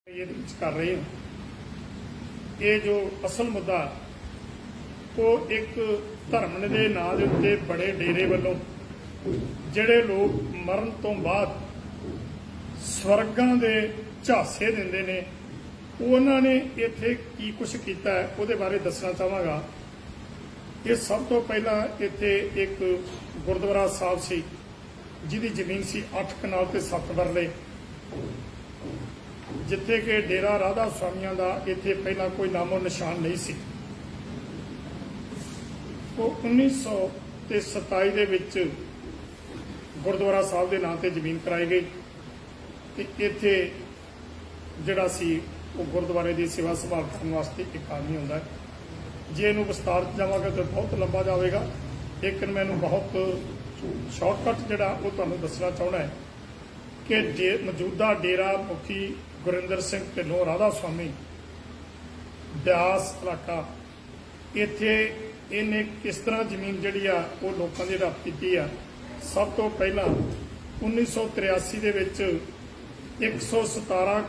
ये कर रहे हैं। ये जो असल मुद्दा वो एक धर्म के नां दे उत्ते बड़े डेरे वालों जिहड़े लोग मरण तो बाद स्वर्गां दे झांसे दिंदे ने उन्होंने इत्थे की कुछ किया है उहदे बारे दसना चाहांगा। ये सब तो पहला इत्थे एक गुरुद्वारा साहब सी जिहदी जमीन सी 8 कनाल ते 7 मरले, जिथे कि डेरा राधा स्वामियों का इत्थे पहला कोई नामो निशान नहीं सी। वो 1927 दे विच गुरुद्वारा साहब के नाम से जमीन कराई गई ते इत्थे जिहड़ा सी वो गुरुद्वारे की सेवा संभाल करने वास्ते एक आदमी होंदा है। जे इनू विस्तार जावांगा तो बहुत लंबा जाएगा, लेकिन मैं बहुत शॉर्टकट जिहड़ा वो तुहानूं दसना चाहना है कि मौजूदा डेरा मुखी गुरिंदर सिंह ढिल्लों राधा स्वामी ब्यास इलाका इत्थे इन्हें किस तरह जमीन जिहड़ी आ वो लोकां दी हड़प कीती आ। सब तो पहला 1983 दे विच 117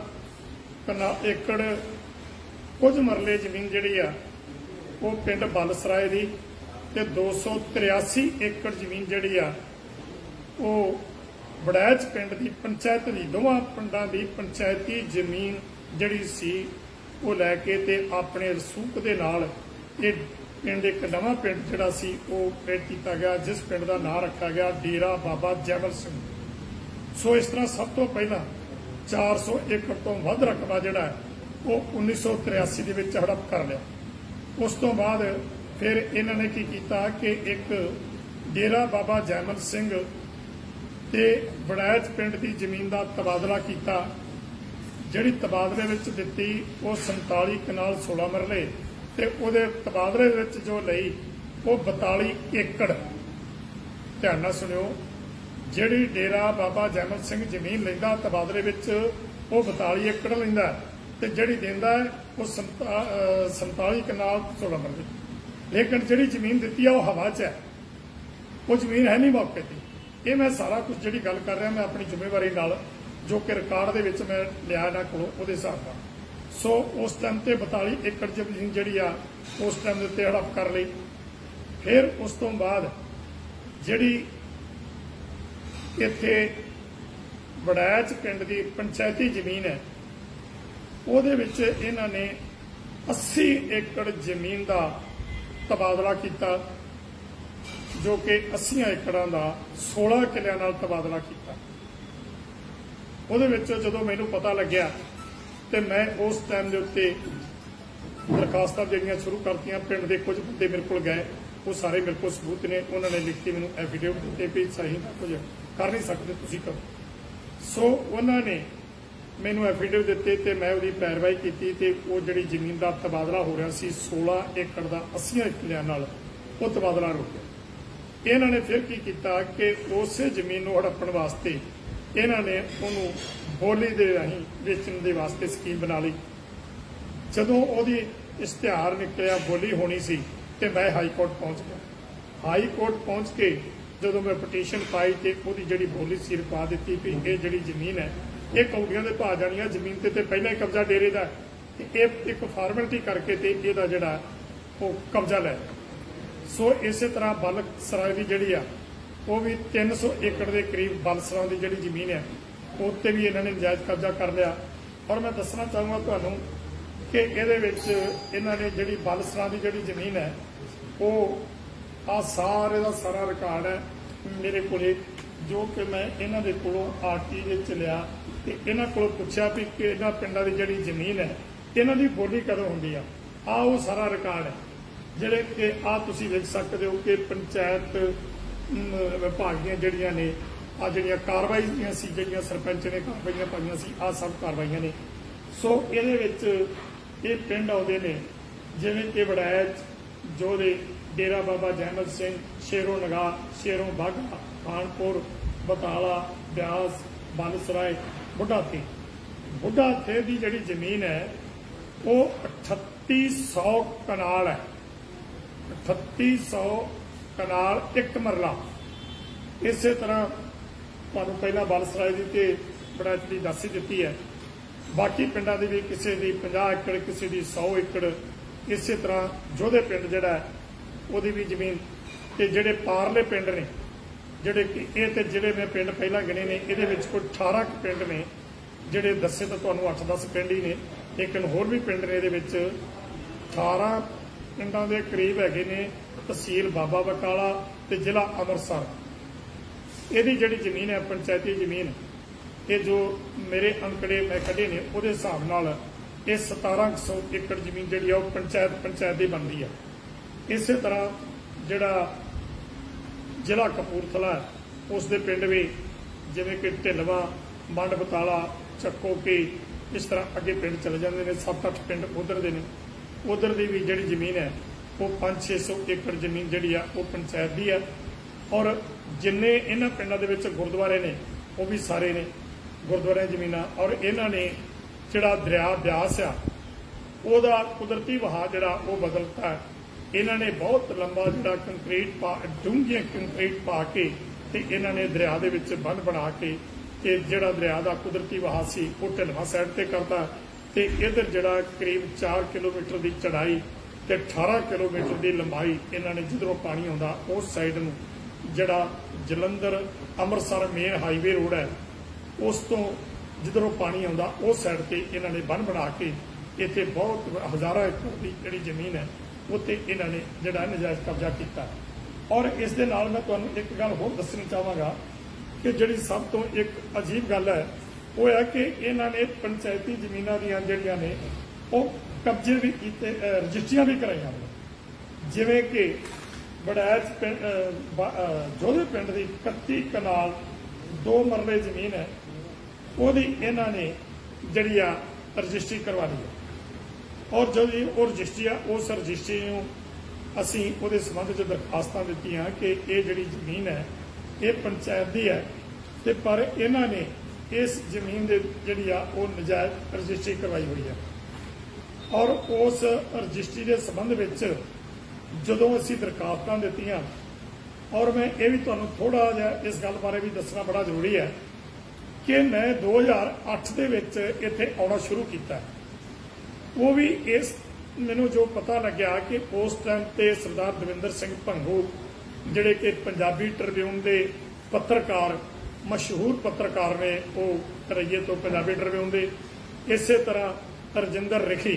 एकड़ कुछ मरले जमीन जिहड़ी आ वो पिंड बलसराय दी ते 283 एकड़ जमीन जिहड़ी आ वो वड़ैच पिंड की पंचायत की दोवां पिंडां की पंचायती जमीन जिहड़ी सी वो लैके ते अपने रसूख दे नाल ये पिंड एक नवां पिंड जिहड़ा सी वो क्रिएट किया गया, जिस पिंड का नाम रखा गया डेरा बाबा जैमल सिंह। सो इस तरह सब तो पहला 400 एकड़ तो वध रकबा जिहड़ा है वो 1983 दे विच हड़प कर लिया। उस तो बाद फिर इन्होंने की किया कि एक डेरा बाबा जैमल सिंह ते वड़ैच पिंड की जमीन का तबादला किया, जिहड़ी तबादले विच दित्ती वो 47 कनाल 16 मरले ते उहदे तबादले विच जो लई वो 42 एकड़। ध्यान नाल सुनियो, जिहड़ी डेरा बाबा जैमल सिंह जमीन लैंदा तबादले विच वो 42 एकड़ लैंदा ते जिहड़ी देंदा है वो 47 कनाल 16 मरले। लेकिन जिहड़ी जमीन दित्ती है वो हवा च है, वो जमीन है नहीं मौके पर। ये मैं सारा कुछ जिहड़ी गल कर रहा मैं अपनी जिम्मेवारी नाल जो कि रिकॉर्ड दे विच मैं लिया ना कोलों उहदे हिसाब नाल। सो उस टाइम ते 42 एकड़ जमीन जिहड़ी आ उस टाइम दे उत्ते हड़प कर लई। फिर उस तो बाद जिहड़ी इत्थे वड़ैच पिंड की पंचायती जमीन है उहदे विच इन्हां ने 80 एकड़ जमीन का तबादला किया, जो कि 80 एकड़ों का 16 किलियां नाल तबादला किया। उहदे विच जदों मैनूं पता लग्या तो मैं उस टाइम के उत्ते दरखास्तां देनियां शुरू करतियां। पिंड के कुछ बंदे मेरे को गए, वो सारे मेरे को सबूत ने, उन्होंने लिखती मैनूं एफिडेविट दिते भी सही कुछ कर नहीं सकते तुसीं करो। सो उन्होंने मैनूं एफिडेविट दिते ते मैं उहदी पैरवाई कीती ते वो जिहड़ी जमीन का तबादला हो रहा सी 16 एकड़ का 80 किलियां नाल वो तबादला रोकिया। इन्होंने फिर की किया कि उस जमीन को हड़पण वास्ते इन्होंने उन्होंने बोली दे राही वेचण दे वास्ते स्कीम बना ली। जदों उहदी इश्तिहार निकलिया बोली होनी सी ते मैं हाई कोर्ट पहुंच गया। हाई कोर्ट पहुंच के जदों मैं पटीशन पाई तो उहदी जिहड़ी बोली सी पा दी भी ये जिहड़ी जमीन है ये कौड़ियां दे भाव जानी जमीन ते पहला ही कब्जा डेरे का, एक फॉर्मेलिटी करके ते इहदा जिहड़ा वो कब्जा लै। सो इस तरह बलसराय की जिहड़ी आ वो भी 300 एकड़ के करीब बलसराय की जिहड़ी जमीन है उत्ते भी इन्होंने नजायज कब्जा कर लिया। और मैं दसना चाहूँगा तुहानूं कि इहदे विच इन्होंने जिहड़ी बलसराय की जिहड़ी जमीन है वो आ सारे का सारा रिकॉर्ड है मेरे को, जो कि मैं इन्हां दे कोलों आरटीए च लिया ते इन्हां कोलों पुछया भी कि इन्हां पिंडां दी जिहड़ी जमीन है इन्हां दी बोली कदों हुंदी आ वो सारा रिकॉर्ड है जिहड़े कि आ तुसीं देख सकदे हो कि पंचायत विभाग ਦੀਆਂ ਜਿਹੜੀਆਂ ਨੇ आ ਜਿਹੜੀਆਂ ਕਾਰਵਾਈਆਂ ਸੀ ਜਿਹੜੀਆਂ ਸਰਪੰਚ ਨੇ ਕਾਰਵਾਈਆਂ ਪਾਈਆਂ ਸੀ ਆ सब ਕਾਰਵਾਈਆਂ ਨੇ। ਸੋ ਇਹਦੇ ਵਿੱਚ ਇਹ ਪਿੰਡ ਆਉਂਦੇ ਨੇ ਜਿਵੇਂ ਕਿ ਵੜੈਚ ਜੋਧੇ डेरा बाबा जैमल सिंह शेरों नगा शेरों बाघा खानपुर बटाला ब्यास बलसराय बुढ़ाथे। बुढ़ाथे की जिहड़ी जमीन है वो 3800 कनाल है, 3800 कनाल एक मरला। इस तरह तुहानूं पहला बलसराय की ते वड़ैच की दस ही दी है। बाकी पिंडां दी भी किसी की 50 एकड़ किसी की 100 एकड़ इस तरह जोधे पिंड जिहड़ा उहदी भी जमीन ते जिहड़े पारले पिंड ने जिहड़े कि ये ते जिहड़े मैं पिंड पहलां गिने ने इहदे विच कोई 18 पिंड ने जिहड़े दस्से तो तुहानूं 8-10 पिंड ही ने लेकिन होर भी पिंड ने इहदे विच 18 पिंडां दे करीब हैगे ने तहसील बाबा बकाला ते जिला अमृतसर इहदी जिहड़ी जमीन है पंचायती जमीन ये जो मेरे अंकड़े मैं कढे ने उहदे हिसाब नाल ये 1700 एकड़ जमीन जिहड़ी आ पंचायत दी बनदी है। इस तरह जिहड़ा जिला कपूरथला है उस दे पिंड भी जिवें कि ढिलवा मंड बताला ਚੱਕੋ कि इस तरह अगे पिंड चले जाते हैं 7-8 पिंड उधर दे ने उधर दी भी जिहड़ी जमीन है वो 500-600 एकड़ जमीन जिहड़ी आ वो पंचायत दी है और जिन्ने इन्हां पिंडां दे विच गुरुद्वारे ने वो भी सारे ने गुरुद्वारे जमीनां और इन्हां ने जिहड़ा दरिया ब्यास आ ਉਹਦਾ कुदरती वहा जिहड़ा वो बदलता है। इन्हां ने बहुत लंबा जिहड़ा कंक्रीट पा डूंघियां कंक्रीट पा के ते इन्हां ने दरिया दे विच बंध बना के ते जिहड़ा दरिया दा कुदरती वहा सी वो ढिलवा साइड ते करता ते इधर जिहड़ा करीब 4 किलोमीटर की चढ़ाई ते 18 किलोमीटर की लंबाई इन्हां ने जिधरों पानी आउंदा उस साइड नूं जिहड़ा Jalandhar Amritsar main highway road है उस तो जिधरों पानी आउंदा उस साइड ते इन्हां ने बन बना के इत्थे बहुत हज़ारों एकड़ की जिहड़ी जमीन है उत्ते इन्हां ने जिहड़ा नजायज़ कब्जा किया। और इस दे नाल मैं तुहानूं एक गल होर दस्सणी चाहांगा कि जिहड़ी सब तो एक अजीब गल है वो है कि इन्हां ने पंचायती जमीनां दीयां जिहड़ियां ने वो कब्जे भी कीते रजिस्ट्रियां भी कराईयां जिवें कि बड़ैच पिंड जोधे पिंड की 31 कनाल 2 मरले जमीन है ਉਹਦੀ इन्हां ने जिहड़ी आ रजिस्ट्री करवा ली है और जो वो रजिस्ट्री आ उस रजिस्ट्री नूं असीं ਉਹਦੇ संबंध च दरखास्तां दित्तियां कि ये जिहड़ी जमीन है ये पंचायत दी है ते पर इन्हां ने इस जमीन दे जिहड़ी आ वो नजायज़ रजिस्ट्री करवाई हुई है और उस रजिस्ट्री के संबंध विच जदों असीं दरखास्तां दित्तियां और मैं ये भी तुहानूं थोड़ा जिहा इस गल बारे भी दसना बड़ा जरूरी है कि मैं 2008 दे विच इत्थे आउणा शुरू कीता वो भी इस मैनूं जो पता लग्या कि उस टाइम ते सरदार दविंदर सिंह भंगू जिहड़े कि पंजाबी ट्रिब्यून के पत्रकार मशहूर पत्रकार ने वो रईए तो पंजाबी ट्रिब्यून के इस तरह रजिंदर रिखी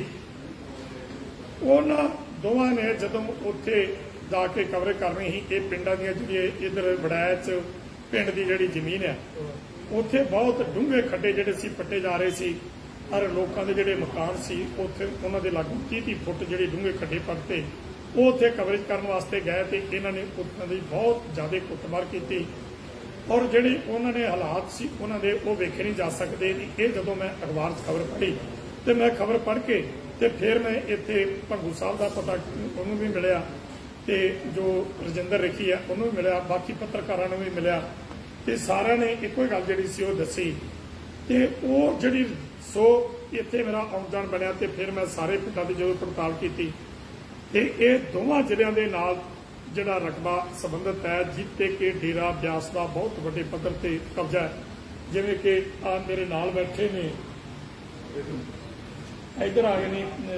उन्हां दोवां ने जदों उत्थे जाके कवरेज करनी ही ये पिंडां दीयां जिहड़ियां इधर बड़ैच पिंड की जिहड़ी जमीन है उत्थे बहुत डूंघे खड्डे जिहड़े सी पट्टे जा रहे सी और लोगों के जिहड़े मकान सी उत्थे उन्हां दे लागू 30 फुट जिहड़े डूंघे खड्डे पट्टे वो उत्थे कवरेज करने वास्ते गए तो इन्हों ने उत्थों की बहुत ज़्यादा कुटमार की और जिहड़े उन्होंने हालात सी उन्होंने वो वेखे नहीं जा सकते। ये जदों मैं अखबार खबर पढ़ी तो मैं खबर पढ़ के तो फिर मैं इत्थे भंगू साहब का पता उन्होंने भी मिलिया तो जो रजिंदर रिखी है उन्होंने भी मिलिया बाकी पत्रकारों ने भी मिलिया तो सारे ने एको ही गल जिहड़ी सी वो दसी तो वो जिहड़ी सो इत्थे मेरा आउण जाण बनिया तो फिर मैं सारे पिंडां दी जो पड़ताल की ते ये दोवां जिलिਆਂ ਦੇ ਨਾਲ ਜਿਹੜਾ रकबा संबंधित है जिते कि डेरा ब्यास का बहुत बड़े पद्धर ते कब्जा है जिवें कि आ मेरे नाल बैठे ने इधर आ गए ने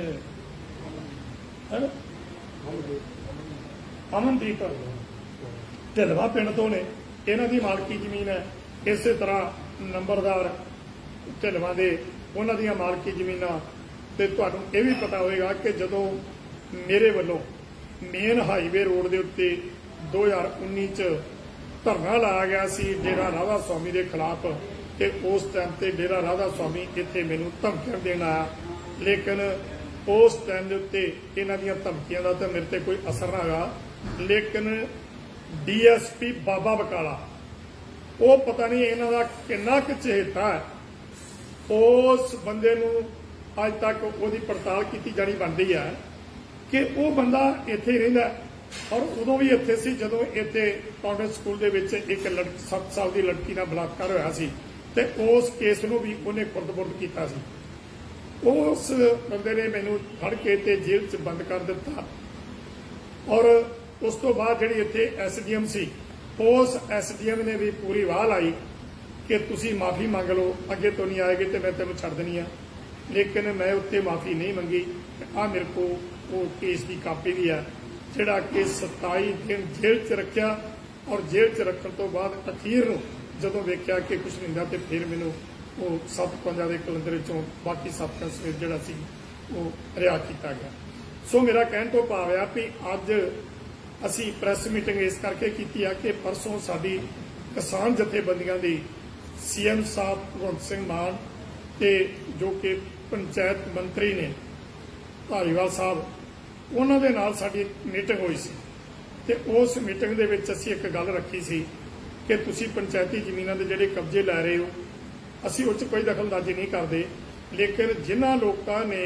अमनदीप ढिलवा पिंड तो ने इन्हां दी मालकी जमीन है। इस तरह नंबरदार ढिलवा दे उन्हां दीयां मालकी जमीनां ते तुहानूं ये भी पता होएगा कि जदों मेरे वालों मेन हाईवे रोड के उत्ते 2019 च धरना लाया गया सी डेरा राधा स्वामी के खिलाफ कि उस टाइम ते डेरा राधा स्वामी इत्थे मैनूं धमकियां देण आया लेकिन उस टाइम के उत्ते इन्हां दीयां धमकियां दा तां मेरे ते कोई असर ना होया लेकिन DSP बाबा बकाला वो पता नहीं इन्हां दा किन्ना क चहेता है उस बंदे नूं अज तक उहदी पड़ताल की जानी बनती है कि वो बंदा इत्थे ही रहिंदा और उदों भी इत्थे सी जदों इत्थे कॉन्वेंट स्कूल दे विच एक 7 साल की लड़की नाल बलात्कार होया सी ते उस केस नूं भी उन्हें खुर्द-बुर्द कीता सी। उस बंदे ने मैनूं फड़ के ते जेल च बंद कर दिता और उस तो बाद जिहड़ी इत्थे SDM सी उस SDM ने भी पूरी वाह लाई कि तुसीं माफ़ी मंग लो अगे तो नहीं आएगी तो मैं तैनूं छड्ड देनी आ लेकिन मैं उत्ते माफ़ी नहीं मंगी। आ मेरे को वो केस की कापी भी है जिहड़ा कि 27 दिन जेल च रखिया और जेल च रखने तो बाद अखीर नूं जदों वेख्या कि कुछ नहीं होंदा ते फिर मैनूं वो 7-5 के कलंदर चों बाकी साथियों समेत जिहड़ा सी वो रिहा किया गया। सो मेरा कहण तो भाव आ भी अज असी प्रैस मीटिंग इस करके की है कि परसों साडी किसान जथेबंदियां दी सीएम साहब भगवंत सिंह मान ते जो कि पंचायत मंत्री ने धारीवाल साहब उन्हां दे नाल साडी मीटिंग हुई सी ते उस मीटिंग दे विच असीं एक गल रखी सी कि तुसीं पंचायती जमीनां दे जिहड़े कब्जे लै रहे हो असीं उस कोई दखलअंदाजी नहीं करते, लेकिन जिन्हां लोकां ने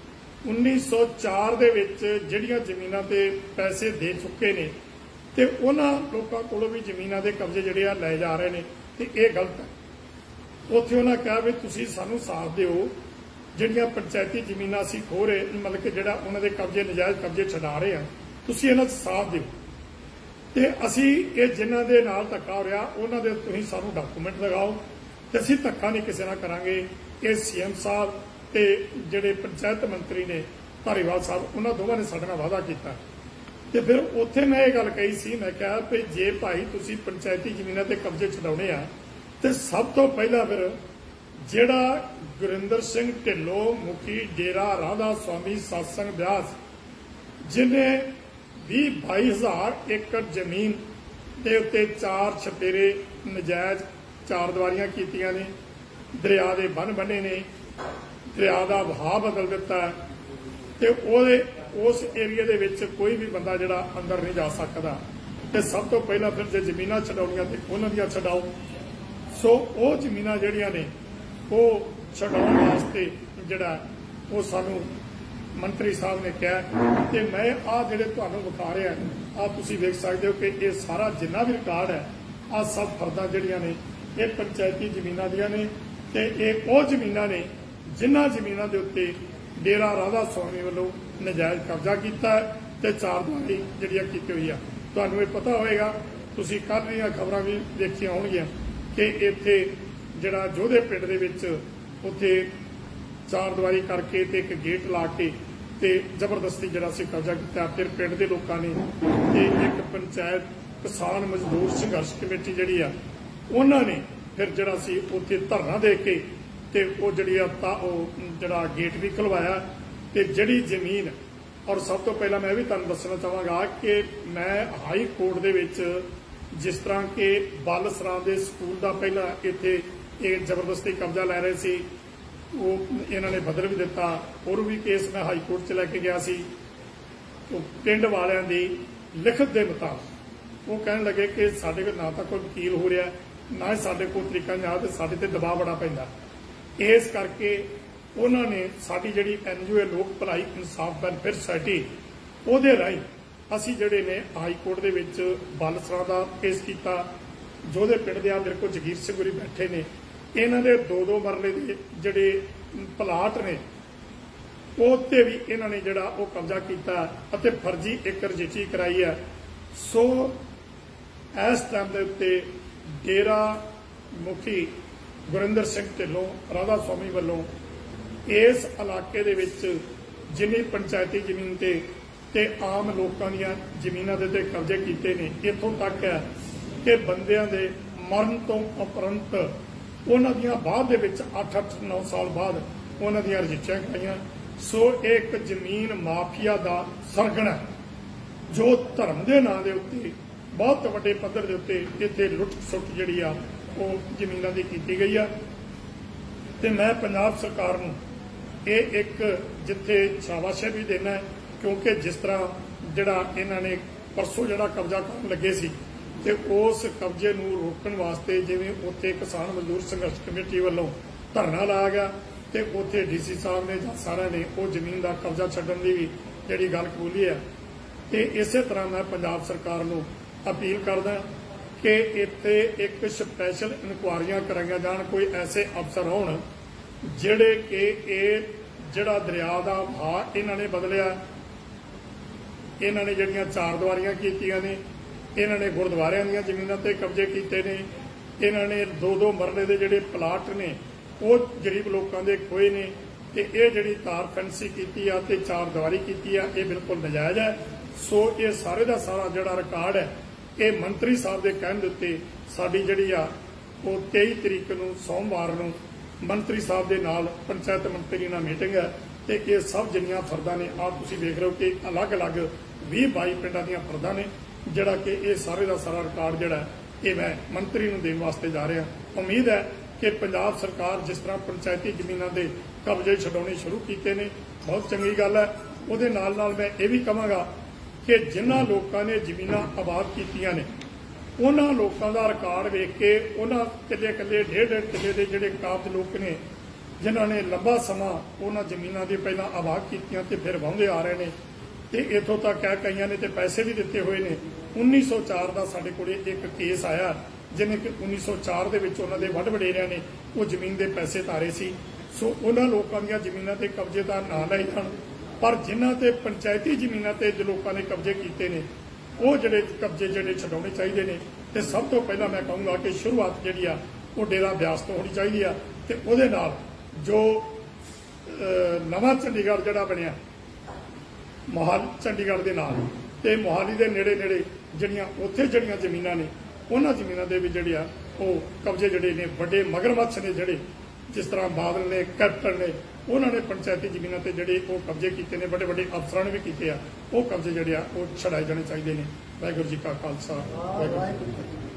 1904 दे विच जिहड़ियां जमीनां ते पैसे दे चुके ने ते उन्हां लोकां कोलों भी जमीनां दे कब्जे जिहड़े आ लै जा रहे ने ते इह गलत है। उत्थे उन्हां कहा भी तुसीं सानूं साथ दिओ जिहड़ियां पंचायती जमीनां असीं खो रहे मतलब कि जिहड़ा उन्हां दे कब्जे नजायज़ कब्जे छडा रहे हैं तुसीं इन्हां 'च साथ दिओ ते असीं इह जिन्हां दे नाल धक्का हो रिहा उन्हां दे तुसीं सानूं डॉकूमेंट लगाओ ते असीं धक्का नहीं किसी नाल करांगे। इह सीएम साहब ते जिहड़े पंचायत मंत्री ने धारीवाल साहब उन्हां दोवां ने साडे नाल वादा कीता ते फिर उत्थे मैं ये गल कही सी मैं कहा भी जे भाई तुसीं पंचायती जमीनां ते कब्जे छडाउणे आ ते सब तो पहला फिर जिहड़ा गुरिंदर सिंह ढिल्लों मुखी डेरा राधा स्वामी सत्संग ब्यास जिन्हें 20-22 हज़ार एकड़ जमीन के उत्ते 4 छपेरे नजायज़ 4 दवारियां कीतियां ने, दरिया के बन बने ने, दरिया का बहाव बदल दिता ते उस एरिए दे विच कोई भी बंदा जिहड़ा अंदर नहीं जा सकता ते सब तो पहला फिर जे जमीनां छडाउणियां ते उन्हां दियां छडाओ। सो वो जमीनां जिहड़ियां ने वो छडाउण वास्ते जिहड़ा वो सानूं मंत्री साहब ने कहा कि मैं आ जिहड़े तुहानूं विखा रिहा आ तुसीं वेख सकदे हो कि ये सारा जिन्ना भी रिकॉर्ड है आ सब फर्दां जिहड़ियां ने ये पंचायती जमीनां दियां ने ते ये वो जमीनां ने जिन्हां जमीनां दे उत्ते डेरा राधा स्वामी वालों नजायज़ कब्जा किया ते 4 दवारी जिहड़ियां कीती हुई आ। तुहानूं ये पता होएगा तुसीं कल दीयां खबरां भी देखियां होणगीਆਂ कि इत्थे जिहड़ा जोधे पिंड दे विच उत्थे 4 दवारी करके ते एक गेट ला के ते जबरदस्ती जिहड़ा सी कब्जा किया। फिर पिंड दे लोकां ने ते एक पंचायत किसान मजदूर संघर्ष कमेटी जिहड़ी आ उन्हां ने फिर जिहड़ा सी उत्थे धरना दे के ते वो जिहड़ी आ जिहड़ा गेट भी खुलवाया ते जिहड़ी जमीन और सब तो पहला मैं भी तुहानूं दसना चाहांगा कि मैं हाई कोर्ट दे विच जिस तरह के बल सरां दे स्कूल का पहला इत्थे एक जबरदस्ती कब्जा लै रहे सी वो इन्हों ने बदल भी दिता और भी केस मैं हाई कोर्ट च लैके गया सी तो पिंड वालियां दी लिखत के मुताबिक वो कहने लगे कि साडे कोल ना तो कोई वकील हो रहा ना ही साडे कोल तरीका नहीं आ ते साडे ते दबाव बड़ा पैंदा। इस करके उन्होंने साडी जिहड़ी NGO लोक भलाई इंसाफ वेलफेयर सोसाइटी उहदे राहीं असीं जिहड़े ने हाई कोर्ट दे विच बालसरा दा केस कीता। जोधे पिंड दे मेरे को जगीर सिंह होरी बैठे ने इन्हां दे 2-2 मरले दे जिहड़े प्लाट ने उत्ते भी इन्हां ने जिहड़ा वो कब्जा कीता अते फर्जी एक रजिस्ट्री कराई है। सो इस टाइम दे उत्ते डेरा मुखी गुरिंदर सिंह ढिल्लों राधा स्वामी वालों इस इलाके दे विच जिन्नी पंचायती जमीन ते आम लोगों दी जमीनां दे ते कब्जे कीते ने। इत्थों तक है कि बंदियां दे मरण तो उपरंत उन्हां दियां बाद दे विच 8-9 साल बाद उन्हां दियां रजिस्ट्रियां कराईयां। सो एक जमीन माफिया दा सरगना जो धर्म के नां दे उत्ते बहुत वड्डे पद्धर दे उत्ते इत्थे लुट सुट जिहड़ी आ वो जमीनां दी कीती गई आ। ते मैं पंजाब सरकार नूं ये एक जिथे शाबाशी भी देना है क्योंकि जिस तरह जिहड़ा इन्हां ने परसों जिहड़ा कब्जा करन लगे सी ते उस कब्जे नूं रोकण वास्ते जिवें उत्थे किसान मजदूर संघर्ष कमेटी वालों धरना लाया गया ते उत्थे DC साहब ने जां सारिआं ने वो जमीन का कब्जा छड्डण दी भी जिहड़ी गल कबूली है। ते इसे तरह मैं पंजाब सरकार नूं अपील करदा कि इत्थे एक स्पैशल इनकुआरियां कराईयां जाण, कोई ऐसे अफसर होण जिहड़े कि ये जिहड़ा दरिया का भाव इन्हां ने बदलिया, इन्हां ने जिहड़ियां 4 दवारियां कीतियां ने, इन्हां ने गुरुद्वारियां दीयां जमीनां ते कब्जे कीते ने, इन्हां ने 2-2 मरले दे जिहड़े प्लाट ने वो गरीब लोकां दे खोए ने, कि ये जिहड़ी तार फैंसी की आ ते चार दीवारी की आ ये बिल्कुल नजायज है। सो ये सारे का सारा जिहड़ा रिकॉर्ड है ये मंत्री साहब के कहण दे उत्ते साडी जिहड़ी आ वो 23 तरीक नूं सोमवार नूं मंत्री साहब के नाल पंचायत मंत्री नाल मीटिंग है ते ये सब जिन्नियां फरदां ने आप तुसीं देख रहे हो कि अलग अलग 20-22 पिंडां दीयां फरदां ने जिहड़ा कि ये सारे का सारा रिकॉर्ड जिहड़ा ये मैं मंत्री नूं देण वास्ते जा रहा। उम्मीद है कि पंजाब सरकार जिस तरह पंचायती जमीनों के कब्जे छडाने शुरू किए हैं बहुत चंगी गल है। उहदे नाल नाल मैं ये भी कहांगा कि जिन्हां लोकां ने जमीनां आबाद कीतियां ने उन्हां लोकां दा रिकॉर्ड वेख के उन्हां किले किले 1.5 किले के जिहड़े काबज लोग ने जिन्हां ने लंबा समा उन्हां जमीनां दी पहलां आबाद कीतियां ते फिर वाहुंदे आ रहे हैं ते इत्थों तक है कईयां ने ते पैसे भी दिते हुए ने। 1904 का साडे कोले एक केस आया जिन्हें कि 1904 दे विच उन्हां दे वड वडेरिਆਂ ने वो जमीन के पैसे तारे सी। सो उन्हां लोकां दीयां जमीनां ते कब्जे दा ना लए जाण पर जिन्हां ते पंचायती जमीनां ते जो लोकां ने कब्जे कीते ने वो जिहड़े कब्जे जिहड़े छडाउणे चाहीदे ने ते सब तो पहला मैं कहूँगा कि शुरुआत जिहड़ी आ वो डेरा ब्यास तो होनी चाहिए आ ते उहदे नाल जो नवां चंडीगढ़ जिहड़ा बनिया मोहाली चंडीगढ़ के नाल ते मोहाली के नेड़े नेड़े जिहड़ियां उत्थे जिहड़ियां जमीनां ने उन्हां जमीनां दे विच जिहड़े आ वो कब्जे जिहड़े ने वड्डे मगरमच्छ ने जिहड़े जिस तरह बादल ने कैप्टन ने उन्होंने पंचायती जमीनों पर जोड़े वो कब्जे किए हैं बड़े बड़े अफसरों ने भी किए वो कब्जे जोड़े वो छड़ाए जाने चाहिए। वाहिगुरू जी का खालसा वाहिगुरू जी की फतेह।